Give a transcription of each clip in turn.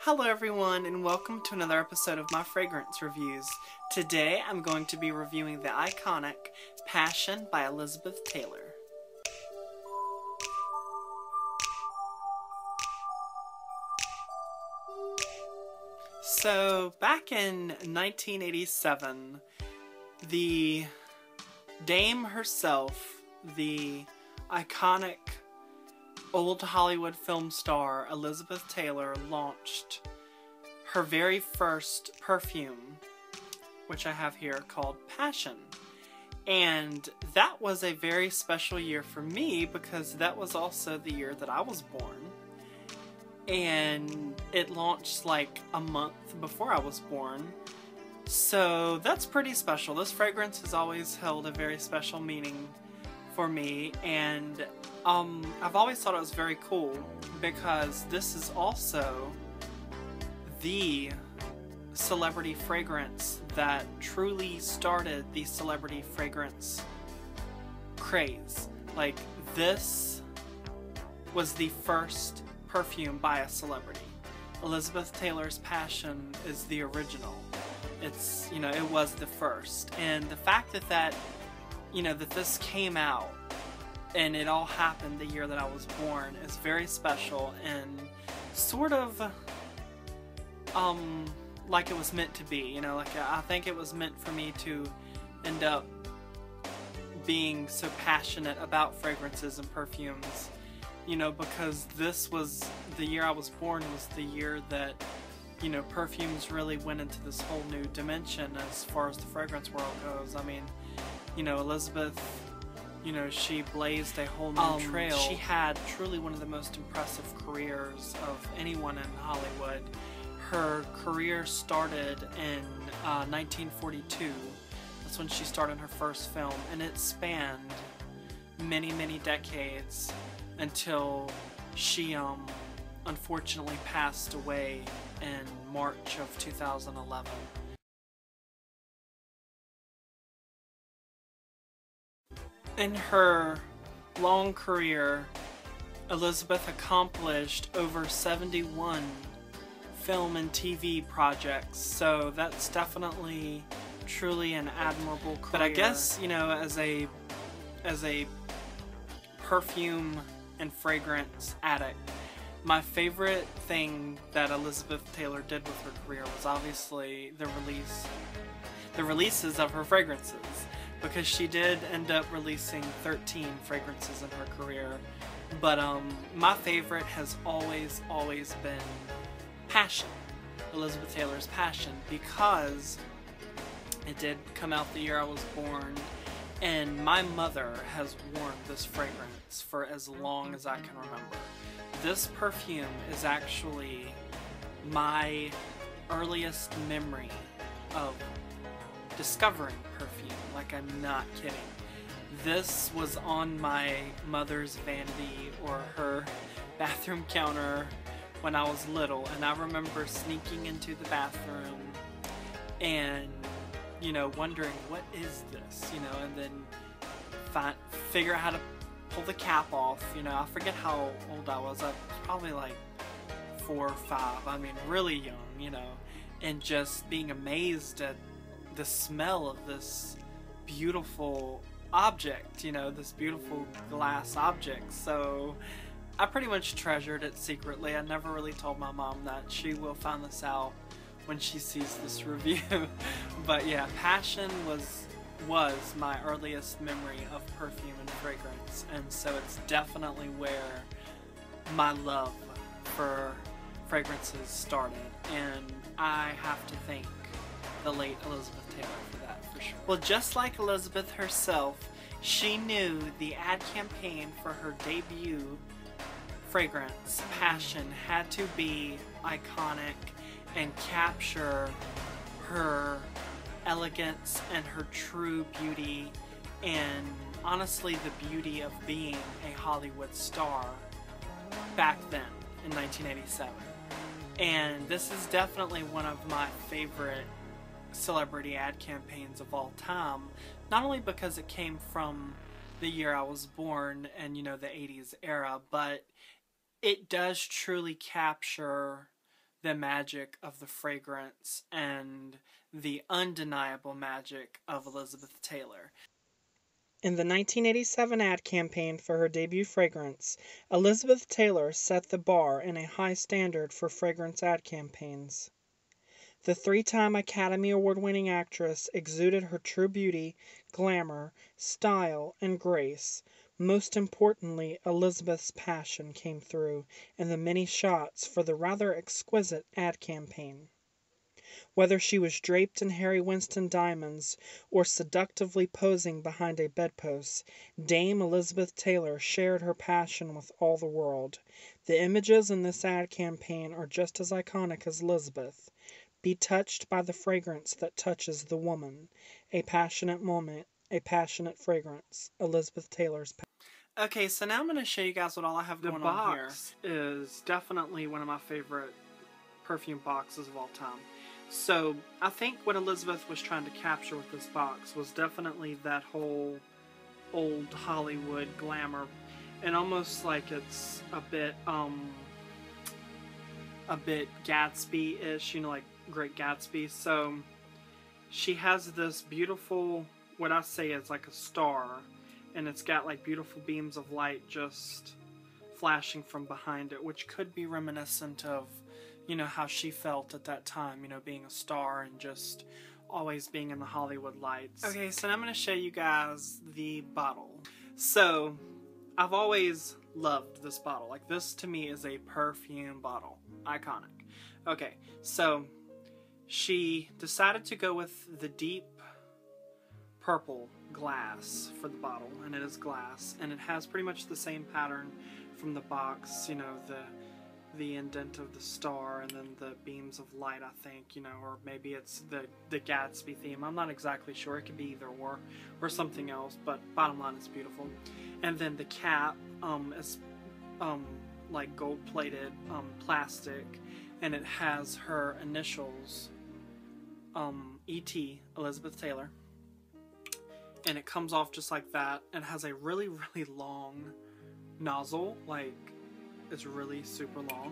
Hello everyone, and welcome to another episode of my fragrance reviews. Today I'm going to be reviewing the iconic Passion by Elizabeth Taylor. So, back in 1987, the dame herself, the iconic old Hollywood film star Elizabeth Taylor, launched her very first perfume, which I have here, called Passion. And that was a very special year for me because that was also the year that I was born. And it launched like a month before I was born. So that's pretty special. This fragrance has always held a very special meaning for me, and I've always thought it was very cool because this is also the celebrity fragrance that truly started the celebrity fragrance craze. Like, this was the first perfume by a celebrity. Elizabeth Taylor's Passion is the original. It's, it was the first. And the fact that that this came out and it all happened the year that I was born is very special and sort of like it was meant to be. I think it was meant for me to end up being so passionate about fragrances and perfumes, because this was the year I was born, was the year that perfumes really went into this whole new dimension as far as the fragrance world goes. I mean, Elizabeth, she blazed a whole new trail. She had truly one of the most impressive careers of anyone in Hollywood. Her career started in 1942. That's when she started her first film, and it spanned many, many decades until she unfortunately passed away in March of 2011. In her long career, Elizabeth accomplished over 71 film and TV projects, so that's definitely truly an admirable career. But I guess, as a perfume and fragrance addict, my favorite thing that Elizabeth Taylor did with her career was obviously the releases of her fragrances, because she did end up releasing 13 fragrances in her career. But my favorite has always been Passion, Elizabeth Taylor's Passion, because it did come out the year I was born, and my mother has worn this fragrance for as long as I can remember. This perfume is actually my earliest memory of discovering perfume. Like, I'm not kidding. This was on my mother's vanity or her bathroom counter when I was little, and I remember sneaking into the bathroom and wondering, what is this, and then figure out how to pull the cap off. I forget how old I was. I was probably like 4 or 5. I mean, really young, and just being amazed at the smell of this beautiful object, this beautiful glass object. So I pretty much treasured it secretly. I never really told my mom that. She will find this out when she sees this review. But yeah, Passion was my earliest memory of perfume and fragrance, and so it's definitely where my love for fragrances started, and I have to thank the late Elizabeth Taylor for that, for sure. Well, just like Elizabeth herself, she knew the ad campaign for her debut fragrance, Passion, had to be iconic and capture her elegance and her true beauty, and honestly the beauty of being a Hollywood star back then in 1987. And this is definitely one of my favorite celebrity ad campaigns of all time, not only because it came from the year I was born and the 80s era, but it does truly capture the magic of the fragrance and the undeniable magic of Elizabeth Taylor. In the 1987 ad campaign for her debut fragrance, Elizabeth Taylor set the bar in a high standard for fragrance ad campaigns. The three-time Academy Award-winning actress exuded her true beauty, glamour, style, and grace. Most importantly, Elizabeth's passion came through in the many shots for the rather exquisite ad campaign. Whether she was draped in Harry Winston diamonds or seductively posing behind a bedpost, Dame Elizabeth Taylor shared her passion with all the world. The images in this ad campaign are just as iconic as Elizabeth. Be touched by the fragrance that touches the woman. A passionate moment, a passionate fragrance. Elizabeth Taylor's. Okay, so now I'm going to show you guys what all I have going on here. The box is definitely one of my favorite perfume boxes of all time. So, I think what Elizabeth was trying to capture with this box was definitely that whole old Hollywood glamour. And almost like it's a bit Gatsby-ish, you know, like Great Gatsby. So she has this beautiful, what I say is like a star, and it's got like beautiful beams of light just flashing from behind it, which could be reminiscent of, you know, how she felt at that time, you know, being a star and just always being in the Hollywood lights. Okay, so now I'm going to show you guys the bottle. So I've always loved this bottle. Like, this to me is a perfume bottle. Iconic. Okay, so she decided to go with the deep purple glass for the bottle, and it is glass, and it has pretty much the same pattern from the box, you know, the indent of the star and then the beams of light, I think, you know, or maybe it's the Gatsby theme. I'm not exactly sure. It could be either or something else, but bottom line, it's beautiful. And then the cap is like gold-plated plastic, and it has her initials, E.T., Elizabeth Taylor, and it comes off just like that, and has a really, really long nozzle, like, it's really super long.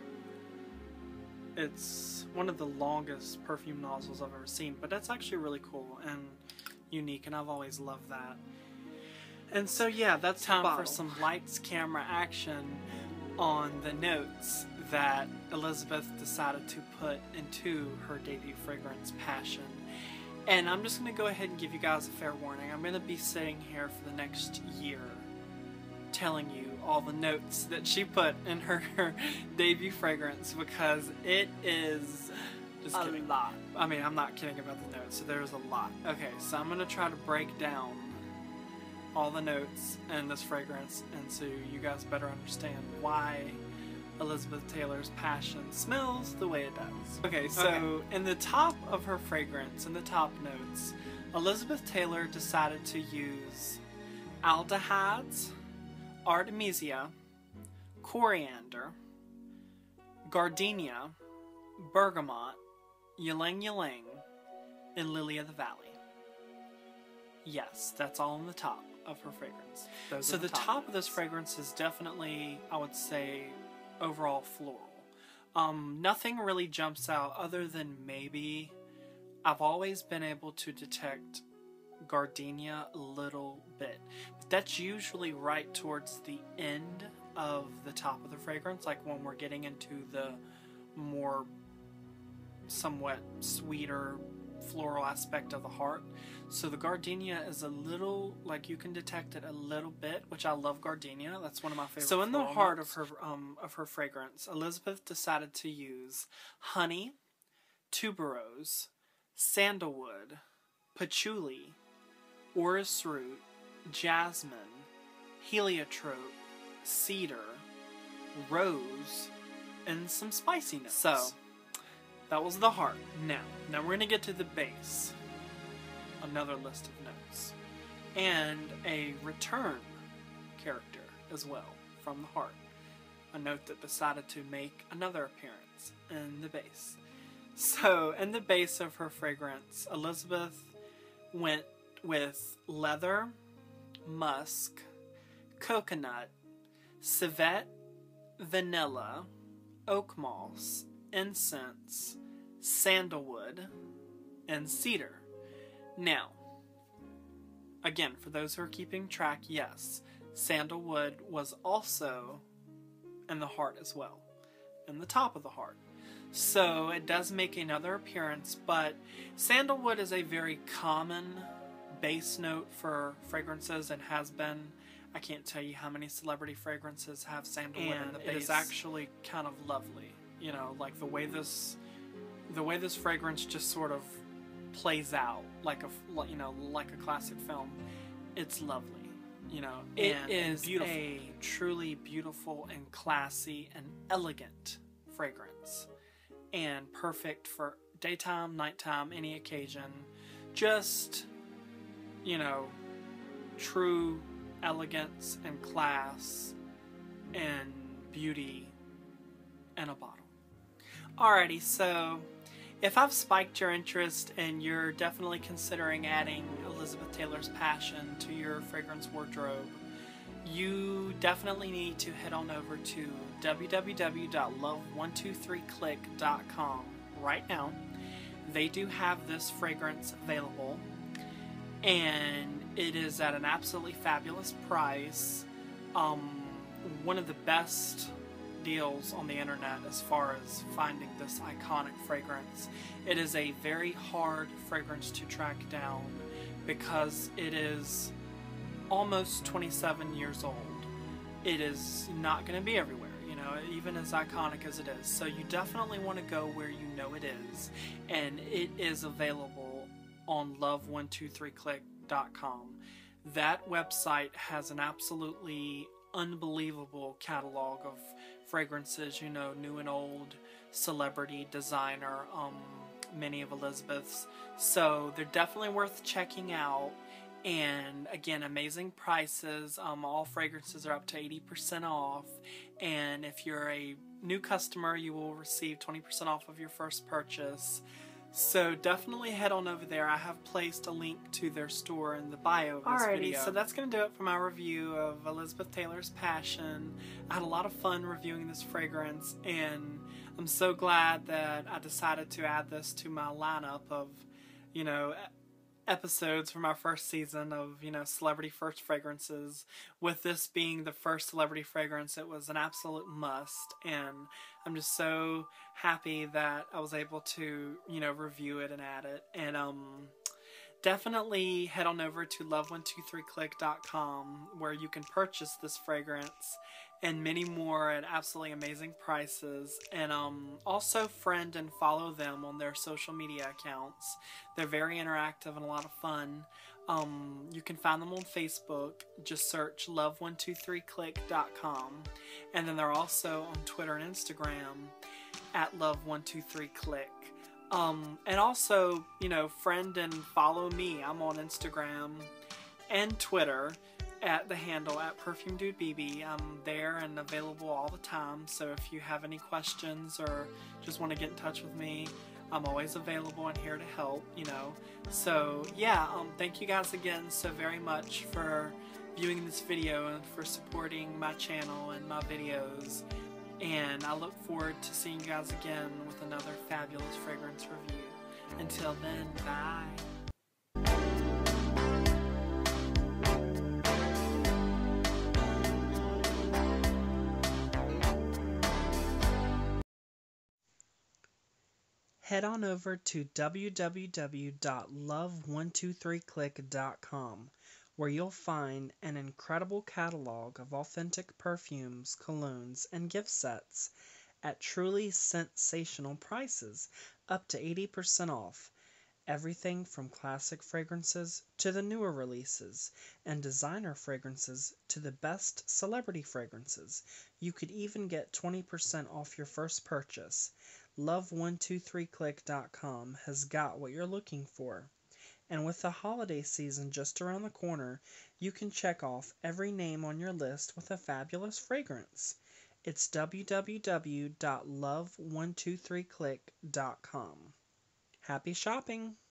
It's one of the longest perfume nozzles I've ever seen, but that's actually really cool and unique, and I've always loved that. And so yeah, that's time for some lights, camera, action on the notes that Elizabeth decided to put into her debut fragrance, Passion. And I'm just going to go ahead and give you guys a fair warning. I'm going to be sitting here for the next year telling you all the notes that she put in her debut fragrance, because it is just a lot. I mean, I'm not kidding about the notes, so there's a lot. Okay, so I'm going to try to break down all the notes in this fragrance, and so you guys better understand why Elizabeth Taylor's Passion smells the way it does. Okay, so in the top of her fragrance, in the top notes, Elizabeth Taylor decided to use aldehydes, artemisia, coriander, gardenia, bergamot, ylang ylang, and lily of the valley. Yes, that's all in the top of her fragrance. So the top of this fragrance is definitely, I would say, overall floral. Nothing really jumps out other than maybe I've always been able to detect gardenia a little bit, but that's usually right towards the end of the top of the fragrance, like when we're getting into the more somewhat sweeter floral aspect of the heart. So the gardenia is a little, like, you can detect it a little bit, which I love gardenia. That's one of my favorite. So in the heart of her fragrance, Elizabeth decided to use honey, tuberose, sandalwood, patchouli, orris root, jasmine, heliotrope, cedar, rose, and some spiciness. So that was the heart. Now we're going to get to the base. Another list of notes. And a return character as well from the heart. A note that decided to make another appearance in the base. So, in the base of her fragrance, Elizabeth went with leather, musk, coconut, civet, vanilla, oak moss, incense, sandalwood, and cedar. Now, again, for those who are keeping track, yes, sandalwood was also in the heart as well, in the top of the heart. So it does make another appearance, but sandalwood is a very common base note for fragrances and has been. I can't tell you how many celebrity fragrances have sandalwood in the base. It is actually kind of lovely. You know, like the way this fragrance just sort of plays out like a classic film. It's lovely. You know, it is a truly beautiful and classy and elegant fragrance, and perfect for daytime, nighttime, any occasion. Just, you know, true elegance and class and beauty in a bottle. Alrighty, so if I've spiked your interest and you're definitely considering adding Elizabeth Taylor's Passion to your fragrance wardrobe, you definitely need to head on over to www.love123click.com right now. They do have this fragrance available, and it is at an absolutely fabulous price. One of the best deals on the internet as far as finding this iconic fragrance. It is a very hard fragrance to track down because it is almost 27 years old. It is not going to be everywhere, you know, even as iconic as it is. So you definitely want to go where you know it is, and it is available on love123click.com. That website has an absolutely unbelievable catalog of fragrances, you know, new and old, celebrity, designer, many of Elizabeth's. So they're definitely worth checking out. And again, amazing prices. All fragrances are up to 80% off. And if you're a new customer, you will receive 20% off of your first purchase. So definitely head on over there. I have placed a link to their store in the bio of this video. So that's going to do it for my review of Elizabeth Taylor's Passion. I had a lot of fun reviewing this fragrance, and I'm so glad that I decided to add this to my lineup of, you know, episodes from our first season of, you know, celebrity first fragrances. With this being the first celebrity fragrance, it was an absolute must, and I'm just so happy that I was able to, you know, review it and add it. And definitely head on over to love123click.com where you can purchase this fragrance and many more at absolutely amazing prices. And also friend and follow them on their social media accounts. They're very interactive and a lot of fun. You can find them on Facebook. Just search love123click.com. And then they're also on Twitter and Instagram at love123click. And also, you know, friend and follow me. I'm on Instagram and Twitter at the handle at Perfume Dude BB. I'm there and available all the time. So if you have any questions or just want to get in touch with me, I'm always available and here to help, you know. So yeah, thank you guys again so very much for viewing this video and for supporting my channel and my videos. And I look forward to seeing you guys again with another fabulous fragrance review. Until then, bye. Head on over to www.love123click.com where you'll find an incredible catalog of authentic perfumes, colognes, and gift sets at truly sensational prices, up to 80% off. Everything from classic fragrances to the newer releases, and designer fragrances to the best celebrity fragrances. You could even get 20% off your first purchase. Love123click.com has got what you're looking for. And with the holiday season just around the corner, you can check off every name on your list with a fabulous fragrance. It's www.love123click.com. Happy shopping!